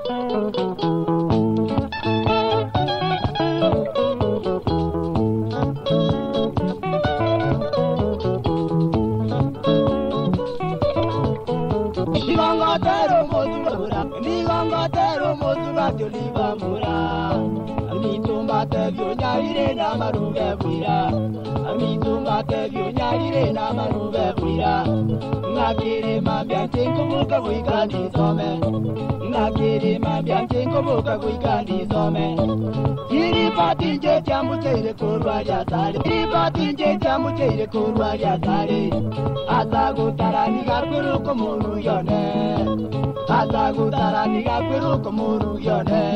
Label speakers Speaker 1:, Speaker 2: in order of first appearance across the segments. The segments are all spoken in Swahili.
Speaker 1: Nigongotero mozuba joliba mura. Amitumba te vyonyarire na marube bwira. Amitumba te vyonyarire na marube bwira. Ngakire mabya chenkubuka kuikani some. Ngakire mabya chenkubuka kuikani some. Iripati nje chamucheire kurwa ya sare. Iripati nje chamucheire kurwa ya sare. Atagutara nigakuru kumuru yone. Atagutara nigakuru kumuru yone.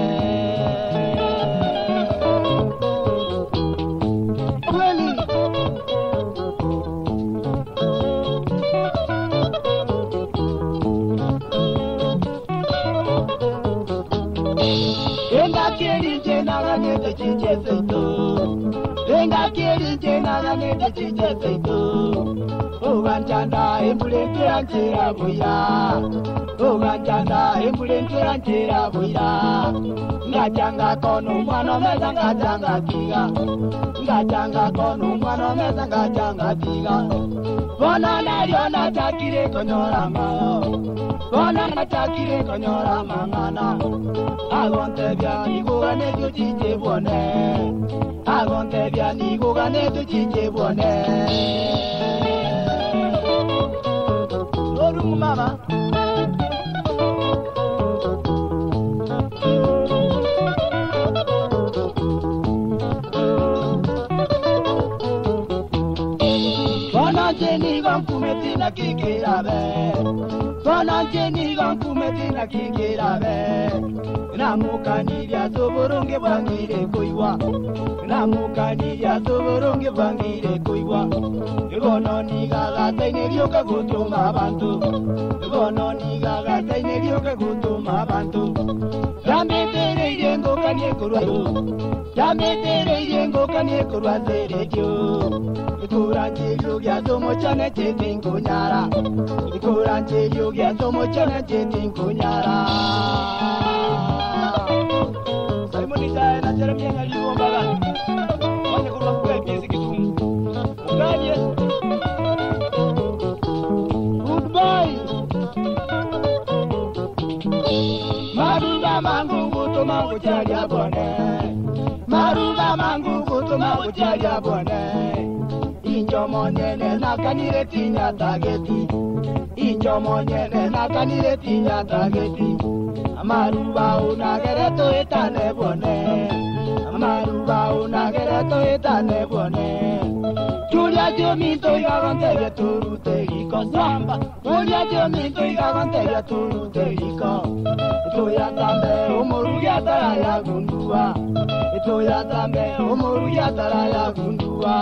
Speaker 1: Enga kiri jena gane de chiche seito. Enga kiri jena gane de chiche seito. Oganjanda embulente anjera boya. Oganjanda embulente anjera boya. Ngajanga kono mwana meza ngajanga kiga. Ngajanga kono mwana meza ngajanga kiga. Bona na riona chakire konyora mayo. Bona na chakire konyora mangana. Agonte bia nigoga ne tu chiche bone. Agonte bia nigoga ne tu chiche bone. Oru mama. Bona jeni gankumeti na kikirabe. Bona jeni gankumeti na kikirabe. Namukanirya soboronge bangire koiwa. Namukanirya soboronge bangire koiwa. Gono nigaga tainerio kagutuma abantu. Gono nigaga tainerio kagutuma abantu. Yametere yengo kanye kurwa. Yametere yengo kanye kurwa zerejo. Ikuranjilyo gya tomo chane chetingo nyara. Ikuranjilyo gya tomo chane chetingo nyara. Monita na Jeremia na liwo baga. Wanya kurwa kwa kiasi kitumu. Ukaje. Goodbye. Maruga mangu kuto mangu chalia bone. Maruga mangu kuto mangu chalia bone. Injo monyene na kanire tinya tageti. Injo monyene na kanire tinya tageti. Amaruba unagereto etane bone. Amaruba unagereto etane bone. Julia Diomito igavante ya turu teriko samba. Julia Diomito igavante ya turu teriko. Itoya tambe umoru ya tara ya gundua. Itoya tambe umoru ya tara ya gundua.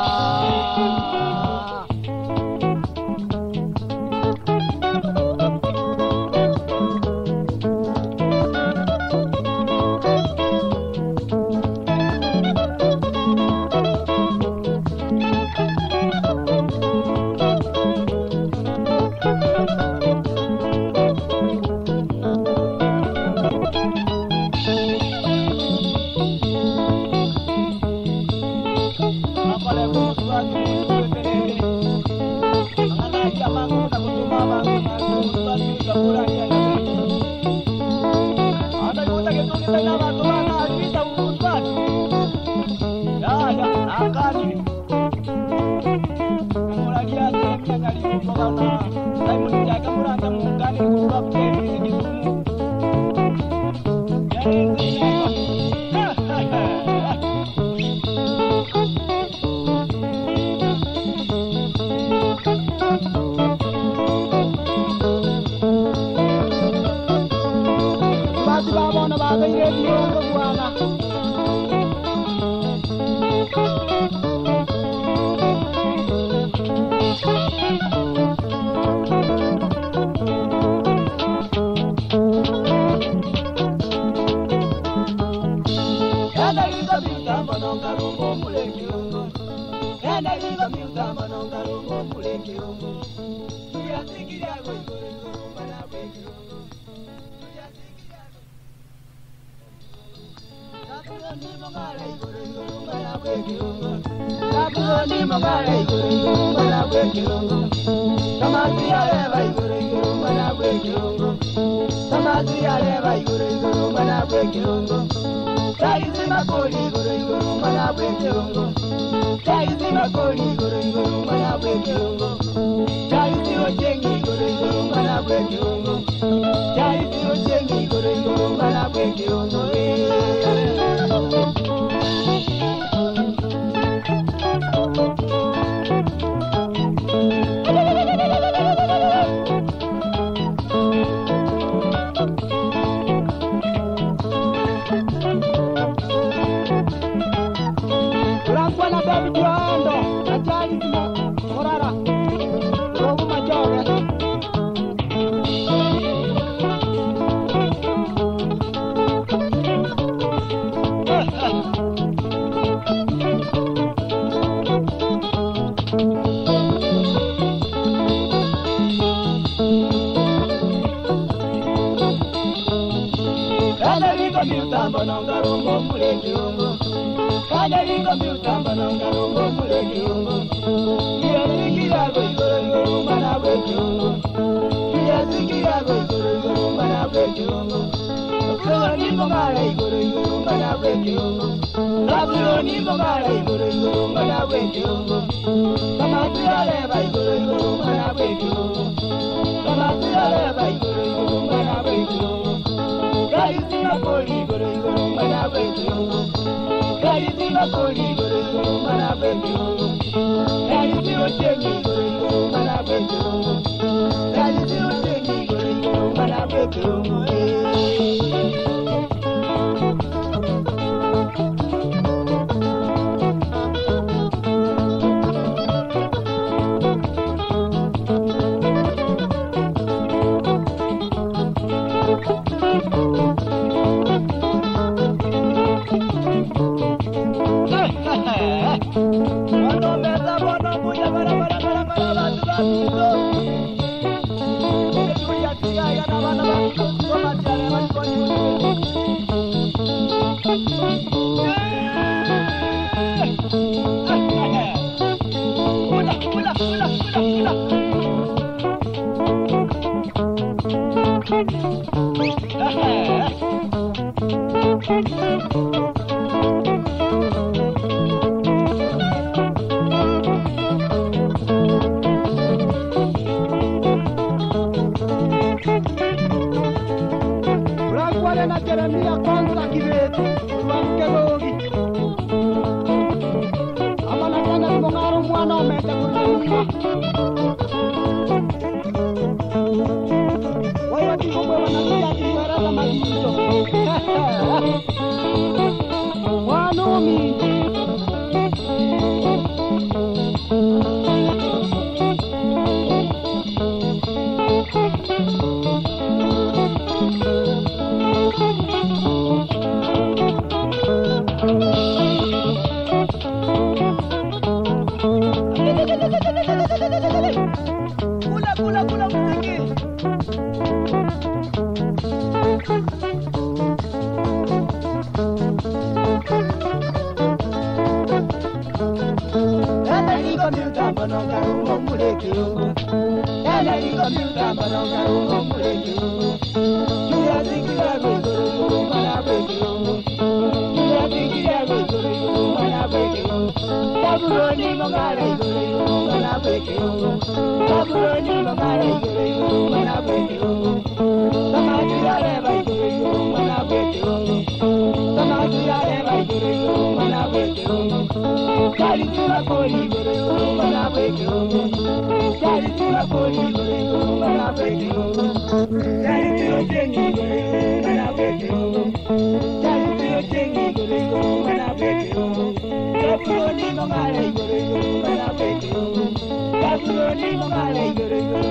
Speaker 1: That's